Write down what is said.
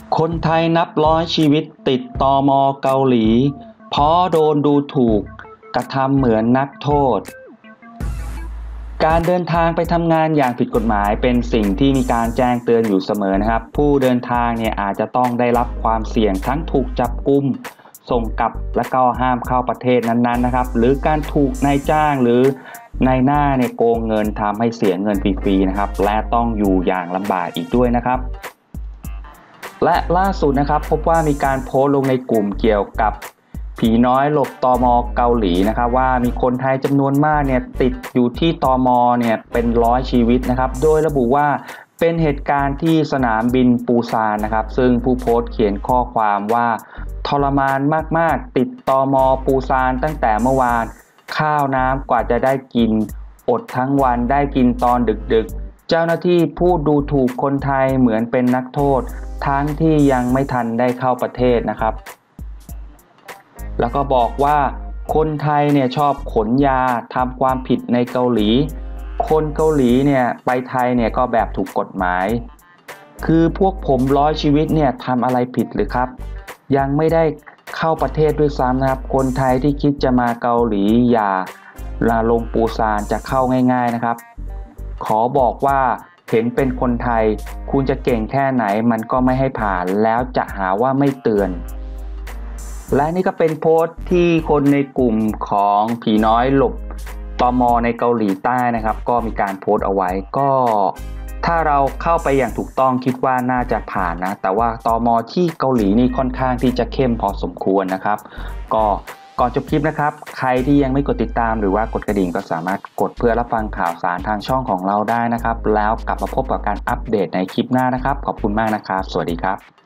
คนไทยนับร้อยชีวิตติดตม.เกาหลีเพราะโดนดูถูกกระทำเหมือนนักโทษการเดินทางไปทำงานอย่างผิดกฎหมายเป็นสิ่งที่มีการแจ้งเตือนอยู่เสมอนะครับผู้เดินทางเนี่ยอาจจะต้องได้รับความเสี่ยงทั้งถูกจับกุมส่งกลับและก็ห้ามเข้าประเทศนั้นๆนะครับหรือการถูกนายจ้างหรือนายหน้าเนี่ยโกงเงินทำให้เสียเงินฟรีๆนะครับและต้องอยู่อย่างลำบากอีกด้วยนะครับและล่าสุดนะครับพบว่ามีการโพสต์ลงในกลุ่มเกี่ยวกับผีน้อยหลบตม.เกาหลีนะครับว่ามีคนไทยจำนวนมากเนี่ยติดอยู่ที่ตม.เนี่ยเป็นร้อยชีวิตนะครับโดยระบุว่าเป็นเหตุการณ์ที่สนามบินปูซานนะครับซึ่งผู้โพสต์เขียนข้อความว่าทรมานมากๆติดตม.ปูซานตั้งแต่เมื่อวานข้าวน้ำกว่าจะได้กินอดทั้งวันได้กินตอนดึกๆเจ้าหน้าที่พูดดูถูกคนไทยเหมือนเป็นนักโทษทั้งที่ยังไม่ทันได้เข้าประเทศนะครับแล้วก็บอกว่าคนไทยเนี่ยชอบขนยาทำความผิดในเกาหลีคนเกาหลีเนี่ยไปไทยเนี่ยก็แบบถูกกฎหมายคือพวกผมร้อยชีวิตเนี่ยทำอะไรผิดหรือครับยังไม่ได้เข้าประเทศด้วยซ้ำนะครับคนไทยที่คิดจะมาเกาหลีอย่าลงปูซานจะเข้าง่ายๆนะครับขอบอกว่าเห็นเป็นคนไทยคุณจะเก่งแค่ไหนมันก็ไม่ให้ผ่านแล้วจะหาว่าไม่เตือนและนี่ก็เป็นโพสต์ที่คนในกลุ่มของผีน้อยหลบตม.ในเกาหลีใต้นะครับก็มีการโพสต์เอาไว้ก็ถ้าเราเข้าไปอย่างถูกต้องคิดว่าน่าจะผ่านนะแต่ว่าตม.ที่เกาหลีนี่ค่อนข้างที่จะเข้มพอสมควรนะครับก็ก่อนจบคลิปนะครับใครที่ยังไม่กดติดตามหรือว่ากดกระดิ่งก็สามารถกดเพื่อรับฟังข่าวสารทางช่องของเราได้นะครับแล้วกลับมาพบกับการอัปเดตในคลิปหน้านะครับขอบคุณมากนะครับสวัสดีครับ